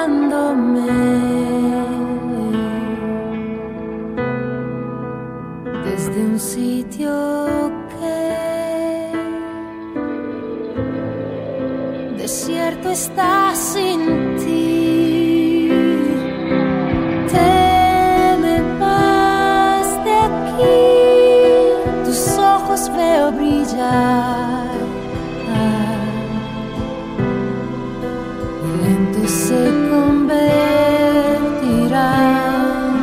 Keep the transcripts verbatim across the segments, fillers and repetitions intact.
saludándome desde un sitio que desierto está sin ti. Te me vas de aquí, tus ojos veo brillar. Se convertirán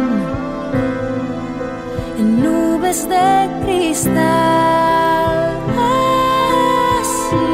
en nubes de cristal. Así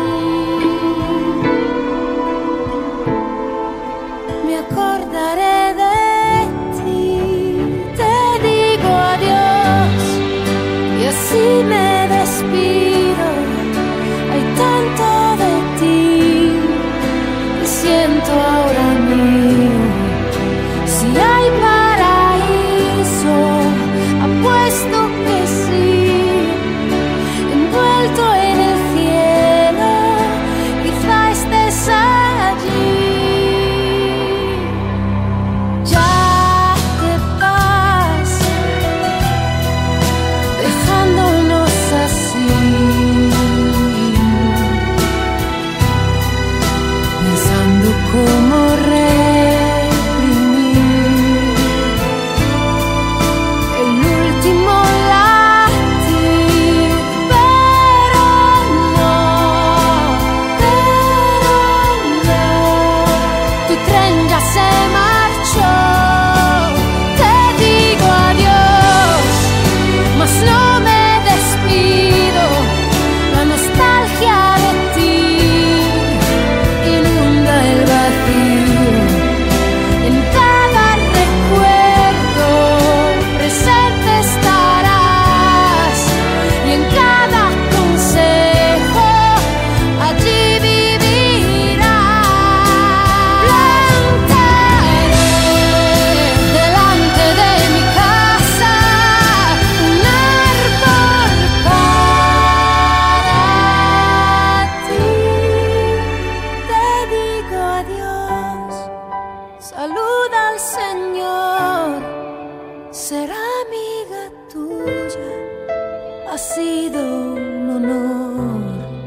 me acordaré de ti, te digo adiós y así me despido. Hay tanto de ti que siento ahora mío. Si hay paraíso, apuesto que sí, envuelto en el cielo, quizá estés allí. Ya te vas, dejándonos así, pensando cómo reprimir el último latir, pero no, pero no. Tu tren ya se marchó, te digo adiós, mas no me despido. La nostalgia de ti inunda el vacío. En cada recuerdo presente estarás, y en cada consejo allí vivirás. Plantaré delante de mi casa un árbol para ti. Te digo adiós, saluda al Señor, será amiga tuya, ha sido un honor.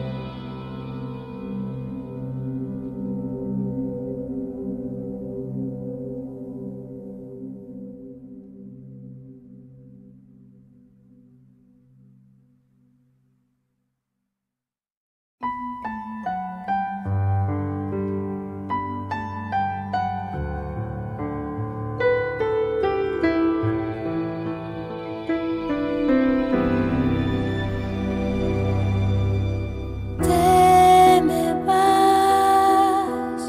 Te me vas,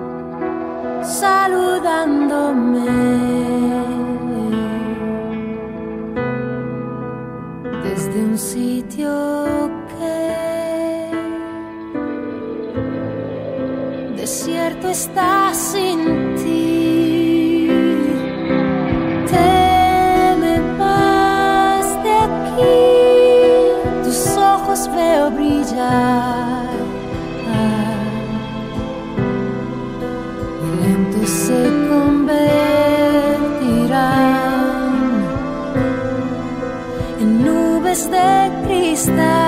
saludándome desde un sitio que desierto está sin ti. Te me vas de aquí, tus ojos veo brillar. Lento se convertirán en nubes de cristal.